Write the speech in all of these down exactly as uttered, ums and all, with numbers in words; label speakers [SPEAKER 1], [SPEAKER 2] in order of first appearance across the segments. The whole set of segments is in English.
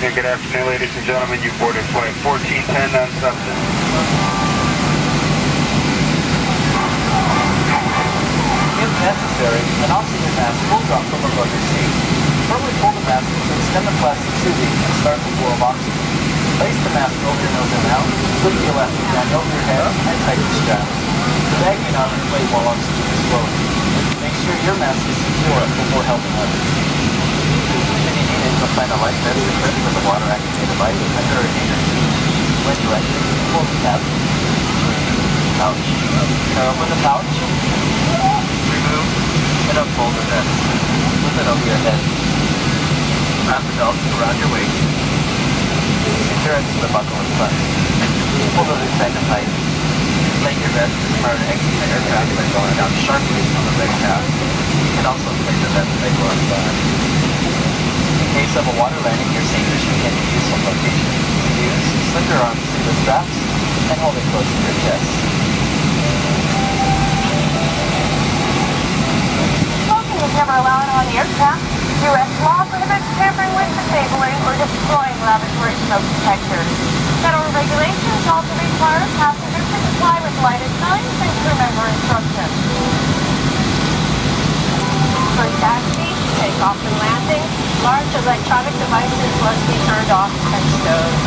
[SPEAKER 1] Good afternoon, ladies and gentlemen. You boarded flight fourteen ten non-substance.
[SPEAKER 2] If necessary, an oxygen mask will drop from above your seat. Firmly pull the mask to extend the plastic tubing and start the flow of oxygen. Place the mask over your nose and mouth, slip the elastic band over your head, and tighten the straps. The bag may not inflate while oxygen is flowing. Make sure your mask is secure before helping others. Should you need it, you'll find a light vest equipped with a water-activated light and a hurricane seat. When you exit, pull the tab. Pouch. Tear open the pouch. Remove and unfold the vest. Flip it over your head. Wrap the belt around your waist. Secure it to the buckle in front. Pull the loop tight and tight. Inflate your vest as prior to exiting the aircraft by going down sharply on the red cap. You can also inflate the vest by going down. In case of a water landing, your safety should get to use some location. To use, slip your arms through the straps and hold it close to your chest.
[SPEAKER 3] Smoking is never allowed on the aircraft. U S law prohibits tampering with, disabling, or destroying laboratory smoke detectors. Federal regulations also require passengers to comply with lighted signs and crew member instructions. For taxi, takeoff and landing, large electronic devices must be turned off and stowed.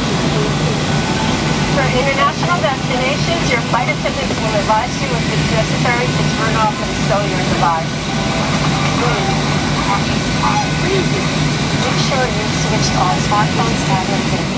[SPEAKER 3] For international destinations, your flight attendants will advise you if it's necessary to turn off and stow your device. Make sure you've switched all smartphones, tablets, and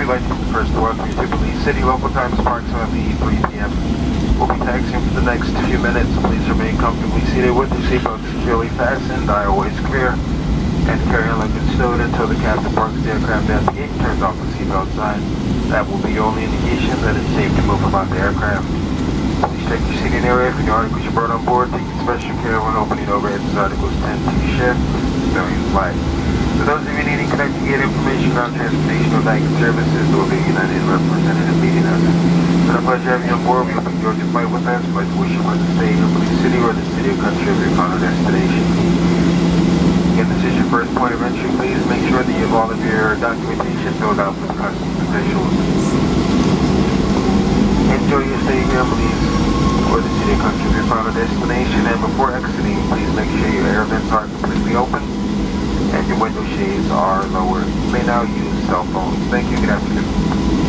[SPEAKER 1] we'd like to first welcome you to Belize City. Local time is approximately three p m We'll be taxiing for the next few minutes. Please remain comfortably seated with your seatbelt securely fastened, aisle always clear, and carry on like it's stowed until the captain parks the aircraft at the gate and turns off the seatbelt sign. That will be the only indication that it's safe to move about the aircraft. Please check your seating area. If any articles you brought on board, take special care when opening overhead as articles tend to be shared during flight. For those of you needing connecting gate information on transportation or banking services, there will be a United representative meeting us. It's been a pleasure having you on board. We hope you enjoyed your flight with us. We'd like to wish you a pleasant stay here in Belize City or the city or country of your final destination. Again, this is your first point of entry. Please make sure that you have all of your documentation filled out with customs officials. Enjoy your stay here in Belize or the city or country of your final destination. And before exiting, please make sure your air vents are completely open and your window shades are lowered. You may now use cell phones. Thank you. Good afternoon.